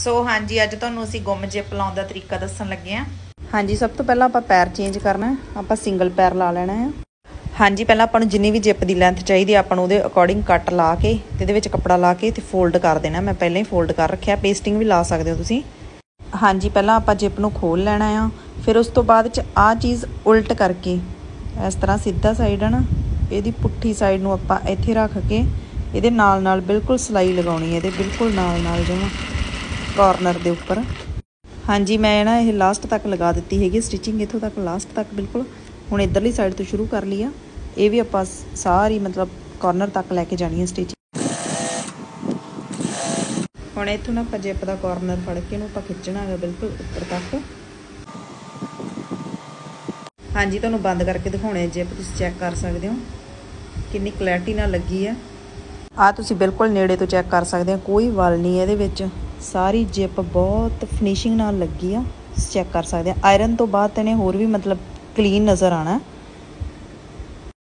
सो हाँ जी, अज तुहानूं असीं गुम जिप लाउण दा तरीका दस्सण लगे हैं। हाँ जी, सब तो पहलां आपां पैर चेंज करना है। आपां सिंगल पैर ला लेना है। हाँ जी, पहलां आपां नूं जिन्नी भी जिप दी लैंथ चाहिए आपां नूं उहदे अकॉर्डिंग कट ला के ते इहदे विच कपड़ा ला के ते फोल्ड कर देना। मैं पहले ही फोल्ड कर रखिआ, पेस्टिंग भी ला सकदे हो तुसीं। हाँ जी, पहलां आपां जिप नूं खोल लेना आ, फिर उस तो बाद च आ चीज़ उल्ट करके इस तरह सीधा साइड है ना, इहदी पुट्ठी साइड नूं आपां इत्थे रख के इहदे नाल नाल बिल्कुल सिलाई लगाउणी है, इहदे बिल्कुल नाल नाल जमां कॉर्नर दे उपर। हाँ जी, मैं ना ये लास्ट तक लगा दी हैगी स्टिचिंग, इत्थों तक लास्ट तक बिल्कुल। हुण इधरली साइड तो शुरू कर ली आ, ये भी आपां सारी मतलब कॉर्नर तक लैके जानी है स्टिचिंग। हुण इत्थों ना आपां जिप दा कॉर्नर फड़ के इहनूं आपां खिच्चना है बिल्कुल उपर तक। हाँ जी, तुहानूं बंद करके दिखाउणे जिप, तुसीं चैक कर सकदे हो कितनी क्लैरिटी नाल लगी है। आ तुसीं बिल्कुल नेड़े तो चैक कर सकते हो, कोई वल नहीं है इहदे विच, सारी जिप बहुत फिनिशिंग नाल लगी आ। चैक कर सकते हैं आयरन तो बाद इहने होर भी मतलब क्लीन नज़र आना।